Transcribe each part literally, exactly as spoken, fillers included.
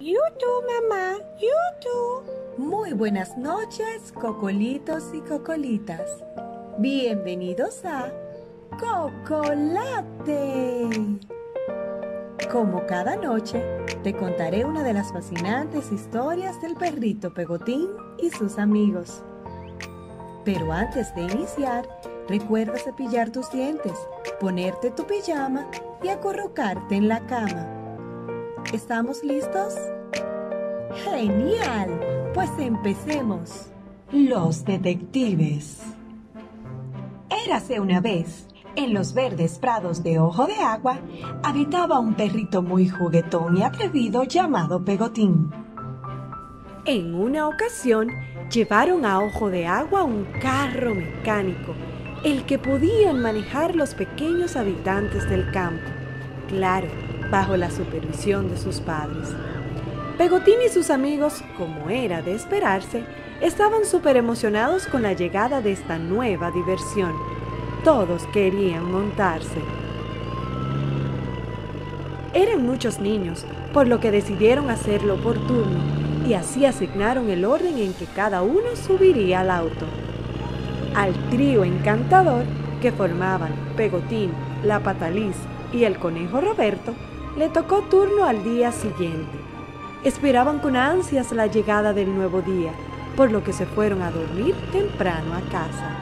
YouTube, mamá, YouTube. Muy buenas noches, cocolitos y cocolitas. Bienvenidos a Cocolate. Como cada noche, te contaré una de las fascinantes historias del perrito Pegotín y sus amigos. Pero antes de iniciar, recuerda cepillar tus dientes, ponerte tu pijama y acurrucarte en la cama. ¿Estamos listos? ¡Genial! Pues empecemos. Los detectives. Érase una vez, en los verdes prados de Ojo de Agua, habitaba un perrito muy juguetón y atrevido llamado Pegotín. En una ocasión, llevaron a Ojo de Agua un carro mecánico, el que podían manejar los pequeños habitantes del campo, claro, bajo la supervisión de sus padres. Pegotín y sus amigos, como era de esperarse, estaban súper emocionados con la llegada de esta nueva diversión. Todos querían montarse. Eran muchos niños, por lo que decidieron hacerlo por turno, y así asignaron el orden en que cada uno subiría al auto. Al trío encantador, que formaban Pegotín, la Pataliz y el conejo Roberto, le tocó turno al día siguiente. Esperaban con ansias la llegada del nuevo día, por lo que se fueron a dormir temprano a casa.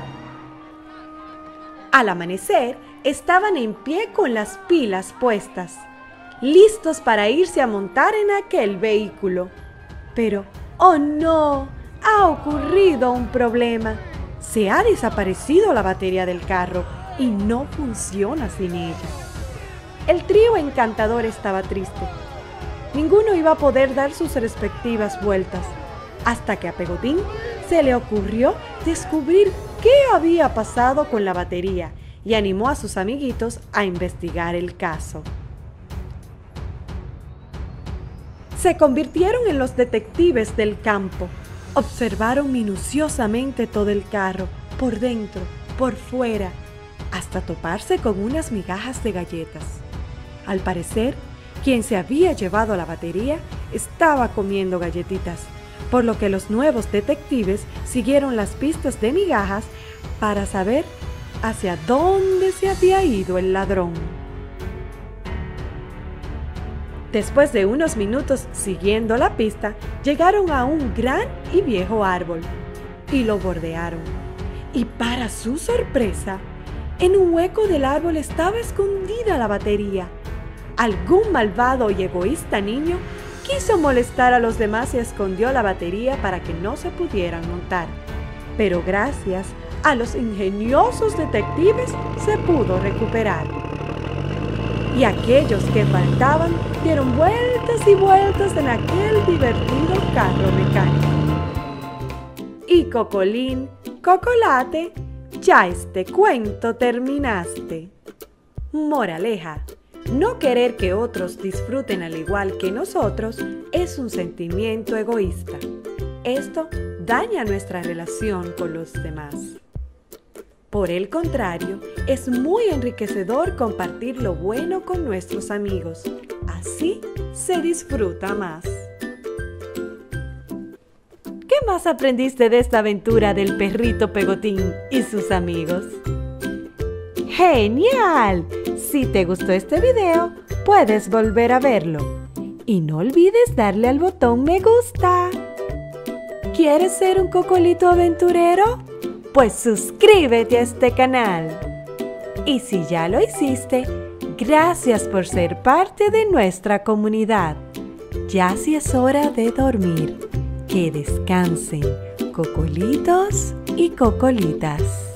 Al amanecer, estaban en pie con las pilas puestas, listos para irse a montar en aquel vehículo. Pero, ¡oh no!, ha ocurrido un problema. Se ha desaparecido la batería del carro y no funciona sin ella. El trío encantador estaba triste. Ninguno iba a poder dar sus respectivas vueltas, hasta que a Pegotín se le ocurrió descubrir qué había pasado con la batería y animó a sus amiguitos a investigar el caso. Se convirtieron en los detectives del campo. Observaron minuciosamente todo el carro, por dentro, por fuera, hasta toparse con unas migajas de galletas. Al parecer, quien se había llevado la batería estaba comiendo galletitas, por lo que los nuevos detectives siguieron las pistas de migajas para saber hacia dónde se había ido el ladrón. Después de unos minutos siguiendo la pista, llegaron a un gran y viejo árbol y lo bordearon. Y para su sorpresa, en un hueco del árbol estaba escondida la batería. Algún malvado y egoísta niño quiso molestar a los demás y escondió la batería para que no se pudieran montar. Pero gracias a los ingeniosos detectives se pudo recuperar. Y aquellos que faltaban dieron vueltas y vueltas en aquel divertido carro mecánico. Y Cocolín, Cocolate, ya este cuento terminaste. Moraleja: no querer que otros disfruten al igual que nosotros es un sentimiento egoísta. Esto daña nuestra relación con los demás. Por el contrario, es muy enriquecedor compartir lo bueno con nuestros amigos. Así se disfruta más. ¿Qué más aprendiste de esta aventura del perrito Pegotín y sus amigos? ¡Genial! Si te gustó este video, puedes volver a verlo. Y no olvides darle al botón me gusta. ¿Quieres ser un cocolito aventurero? Pues suscríbete a este canal. Y si ya lo hiciste, gracias por ser parte de nuestra comunidad. Ya si es hora de dormir, que descansen, cocolitos y cocolitas.